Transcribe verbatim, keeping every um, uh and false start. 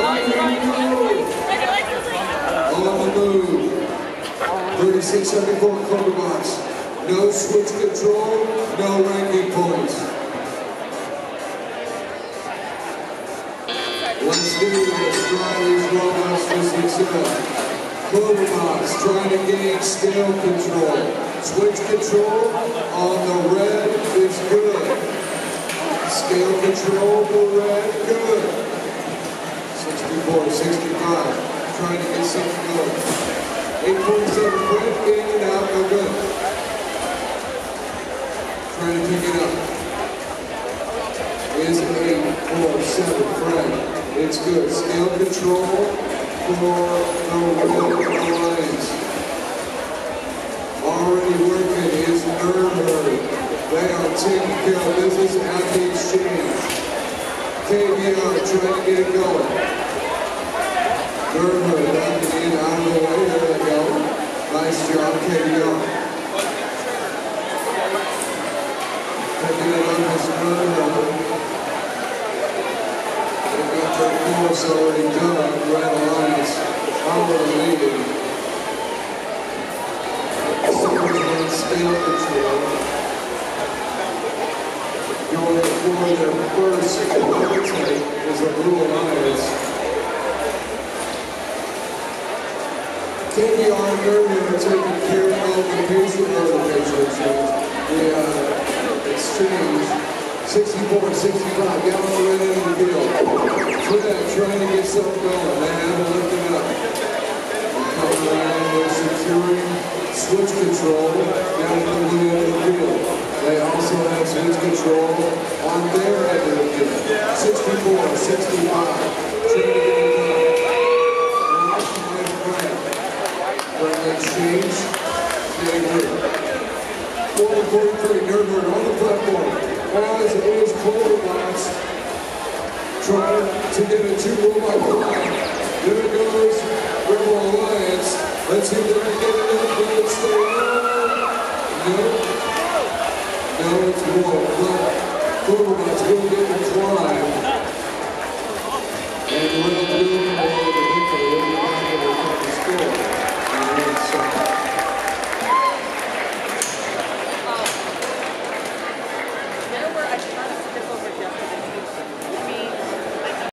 On the move. thirty-six seventy-four quarter box. No switch control, no ranking points. Let's do this. Try these robots for success. Clover box trying to gain scale control. Switch control on the red is good. Scale control for red, good. sixty-four sixty-five. Trying to get something going. eight forty-seven Fred, in and out, no good. Trying to pick it up. Is eight forty-seven Fred. It's good. Scale control for the Red Alliance. Already working is Nerd. They are taking care of business at the exchange. K B R trying to get it going. Nerd backing in out of the way. There they go. Nice job, K B R. Picking it up is Nerd. They've got their course already done. Red Alliance. Power leading. Someone's scale control. Going for their first overtake is a Blue Alliance. K B R and Nerd are taking care of the patient notification exchange. The uh, exchange, sixty-four sixty-five, down on the red end of the field. Fred trying to get something going. They haven't lifted up. Coming around, they're securing switch control down at the blue end of the field. They also have switch control on their end of the field. sixty-four sixty-five. Trying to get it done. From the exchange, getting through. forty forty-three, Nerd on the platform. As is Cloverbox trying to get a two-robot line. There goes Rebel Alliance. Let's see if they can get it in. Will it stay on? No. No, it's more. But Cloverbox will get the climb. And Rebel